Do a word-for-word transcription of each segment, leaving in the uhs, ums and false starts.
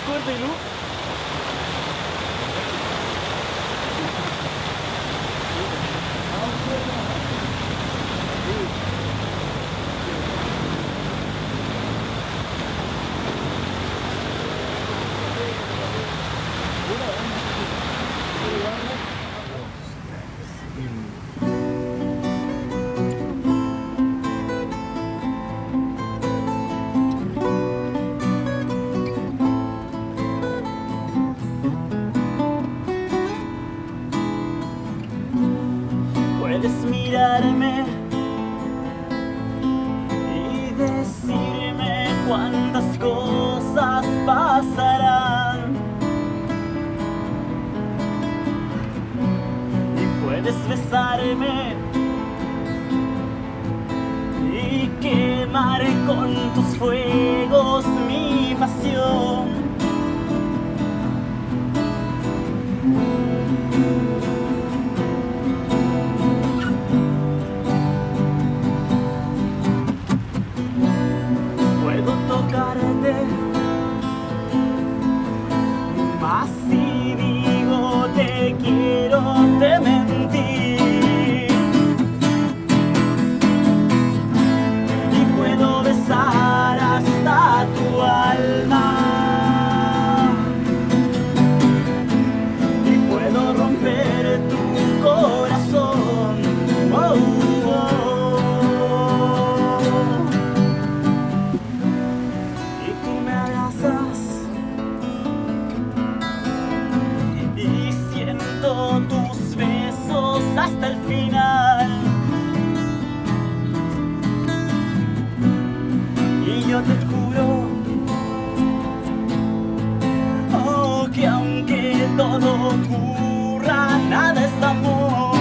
Recuérdelo. Puedes mirarme y decirme cuántas cosas pasarán, y puedes besarme y quemar con tus fuegos mi pasión. Mas si digo te quiero, te mentí. Y puedo besar hasta tu alma, y puedo romper tu corazón. Oh, oh. Y tú me abrazas y siento tus besos hasta el final, y yo te juro, oh, que aunque todo ocurra, nada es amor.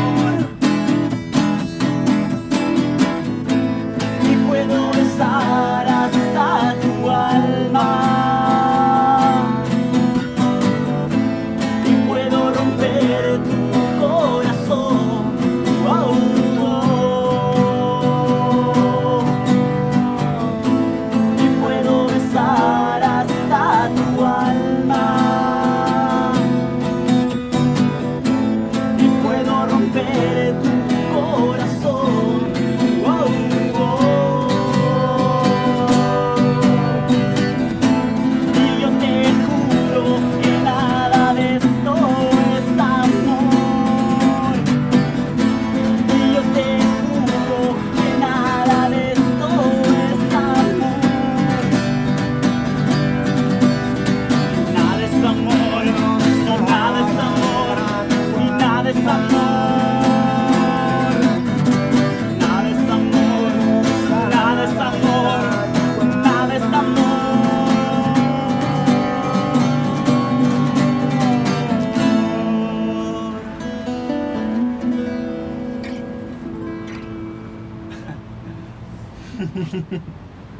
Y puedo besar hasta tu alma,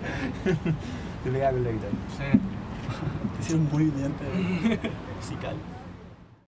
Te pegaba con la guitarra. Sí. Te hicieron muy bien, musical.